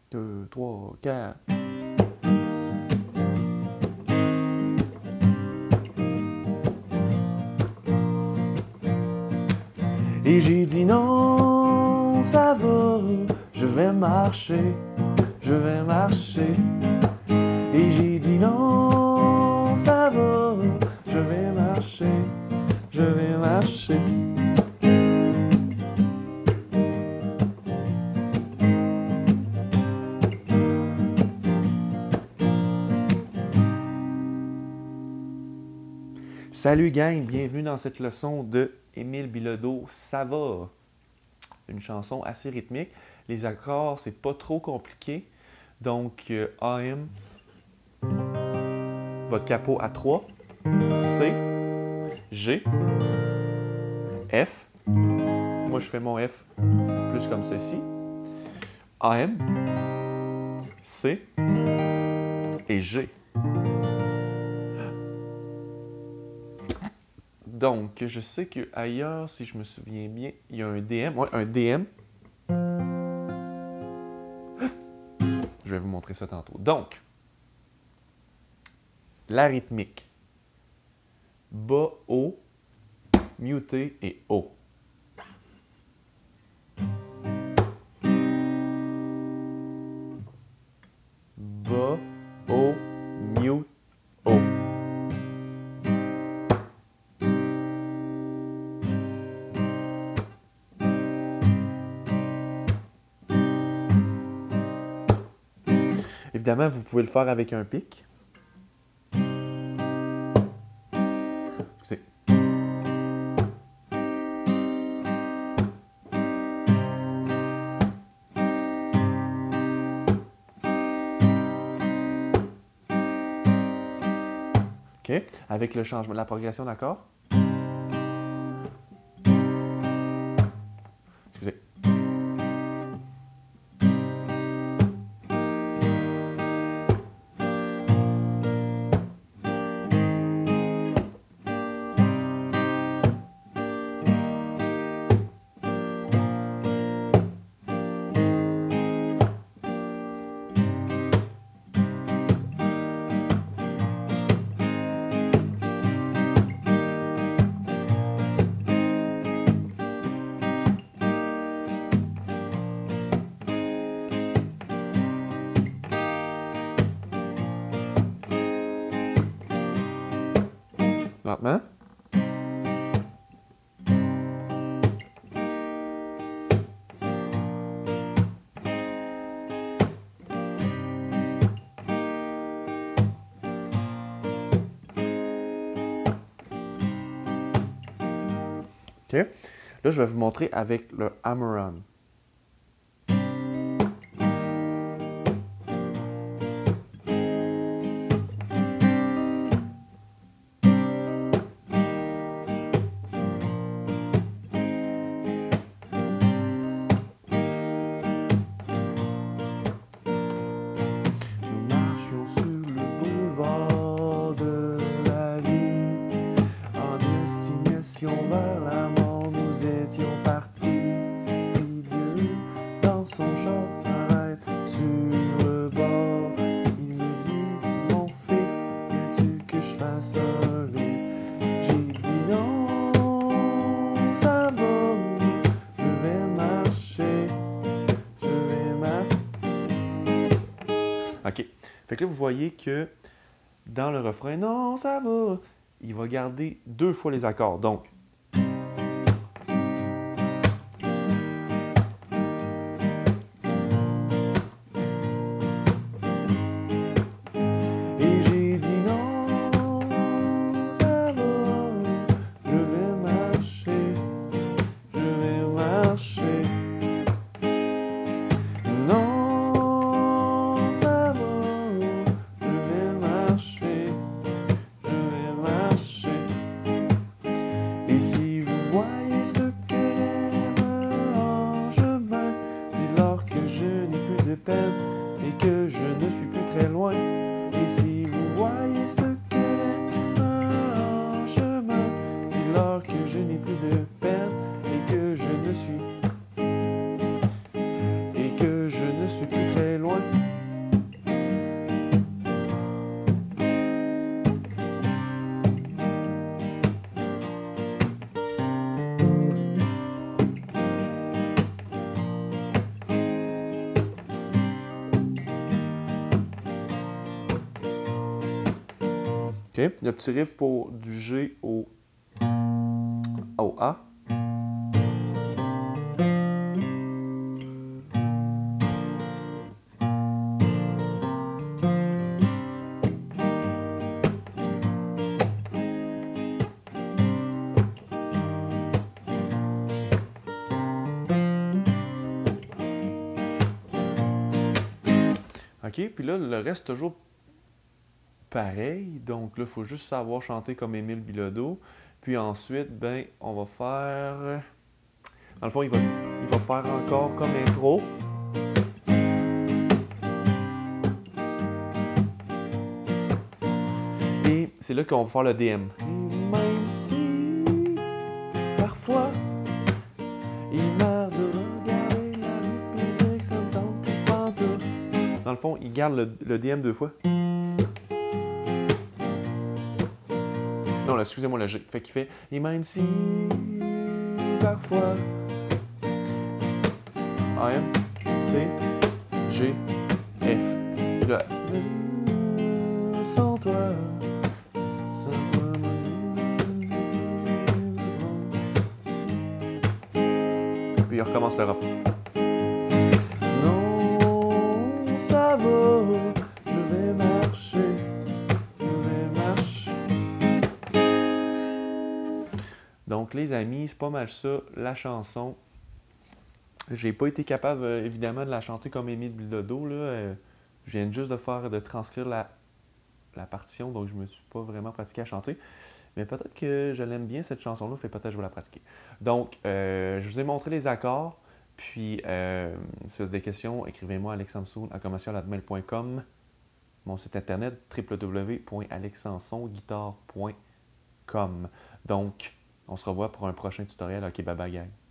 2, 3, 4. Et j'ai dit non, ça va, je vais marcher, je vais marcher. Et j'ai dit non, ça va, je vais marcher, je vais marcher. Salut gang, bienvenue dans cette leçon de Émile Bilodeau, ça va? Une chanson assez rythmique. Les accords, c'est pas trop compliqué. Donc, AM, votre capot à 3, C, G, F. Moi, je fais mon F plus comme ceci. AM, C et G. Donc, je sais qu'ailleurs, si je me souviens bien, il y a un DM. Ouais, un DM. Je vais vous montrer ça tantôt. Donc, la rythmique. Bas, haut, muté et haut. Bas, haut, mute, haut. Évidemment, vous pouvez le faire avec un pic. Excusez. OK. Avec le changement, la progression d'accord. Excusez. Lentement. OK. Là, je vais vous montrer avec le hammer-on. Nous marchions sur le boulevard de la vie, en destination vers la mort, nous étions partis. Puis Dieu, dans son char, arrête sur le bord. Il me dit, mon fils, veux-tu que je fasse un lit? J'ai dit non, ça va, je vais marcher, je vais marcher. OK. Fait que là, vous voyez que dans le refrain, non, ça va, il va garder 2 fois les accords. Donc, et j'ai dit non, ça va, je vais marcher, je vais marcher. Non, ça va, je vais marcher, je vais marcher. Et si vous voyez ce qu'elle aime en chemin, dis-leur que je n'ai plus de peine et que je ne suis plus très loin. Et si vous voyez ce qu'elle aime en chemin, dis-leur que je n'ai plus de peine et que je ne suis plus très loin. OK. Le petit riff pour du G au A. OK, puis là, le reste toujours pareil. Donc là, il faut juste savoir chanter comme Émile Bilodeau. Puis ensuite, ben, on va faire... Dans le fond, il va faire encore comme intro. Et c'est là qu'on va faire le DM. Et même si, parfois, il marre de regarder la musique, ça me tente plus pantoute. Dans le fond, il garde le DM 2 fois. Non, excusez-moi, le G. Fait qu'il fait « Et même si, parfois, AM, C, G, F. » Là, sans toi, sans toi, puis il recommence le refrain. Non, ça va, je vais marcher. Donc, les amis, c'est pas mal ça, la chanson. J'ai pas été capable, évidemment, de la chanter comme Émile Bilodeau. Je viens juste de transcrire la partition, donc je me suis pas vraiment pratiqué à chanter. Mais peut-être que je l'aime bien, cette chanson-là, fait peut-être que je vais la pratiquer. Donc, je vous ai montré les accords. Puis, si vous avez des questions, écrivez-moi à alexsamsoun@commercial@mail.com. Mon site internet, www.alexsansonguitare.com. Donc, on se revoit pour un prochain tutoriel. OK, bye bye, gang.